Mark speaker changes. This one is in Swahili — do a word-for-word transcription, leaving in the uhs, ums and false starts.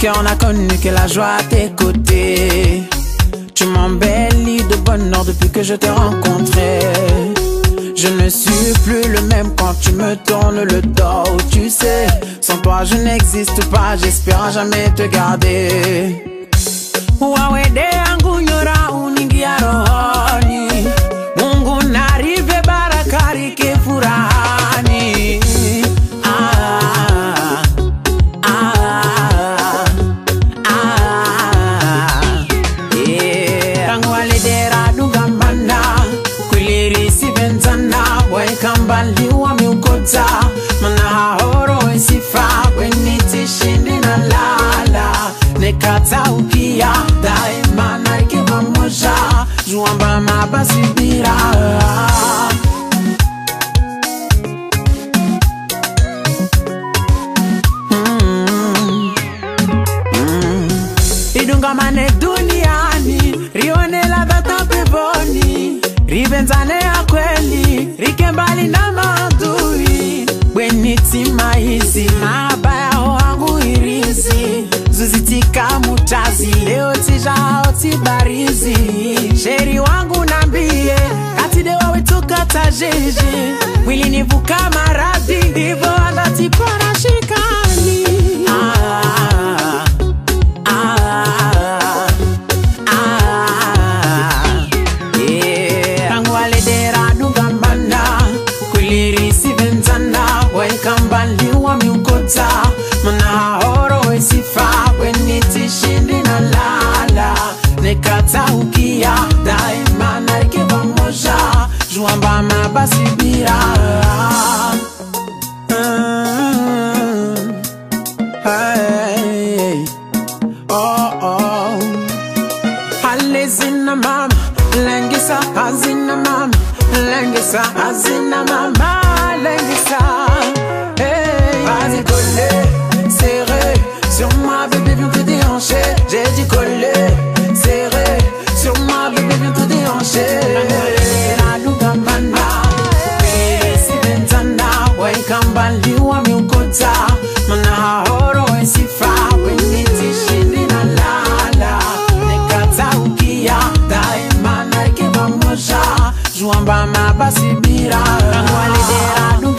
Speaker 1: cœur n'a connu que la joie à tes côtés. Tu m'embellis de bonheur depuis que je t'ai rencontré. Je ne suis plus le même quand tu me tournes le dos. Tu sais, sans toi je n'existe pas, j'espère jamais te garder. Wawede yangu nyora uningia rohoni, Mungu narive barakari ke furani. Ah, ah, ah, yeah. Tangu walidera dugamana, kulirisi benzana, waikambali wa miukota, mana hahoro isifa, kweniti shindi na lala. Nekata ukia, daima na ikiwa moja, juamba mabasibira. Mm, mm. Idunga mane duniani, rione la data peponi, rivenzane ya kweli, rikembali na maadui. Weniti maizi, mabaya wangu irizi, zuzitika mutazi, leo tijao tibarizi. Sheri wangu nambie, kati dewa wetu kata jeje, wili nivuka maradi, hivo andati para shikani. Ah, ah, ah, yeah. Tangu waledera dugamana, kulirisi venzana, waikambali wa miukota, mana hahoro isifa, kweniti shindi na lala. Nekata ukia, daima na ikiwa moja, juamba mabasibira. Hey, oh, oh. Halezina mama, lengisa hazina mama, lengisa hazina mama, lengisa. Hey, vas-y coller, serré, sur ma bébé viens te déhancher. J'ai dit coller, serré, sur ma bébé viens te déhancher. La luga manda, si benzana, waikambali wa miukota, mana hahoro isifa, weniti shindi na lala. Nekata ukia, daima na ikiwa moja, juamba mabasibira. Tangu walidera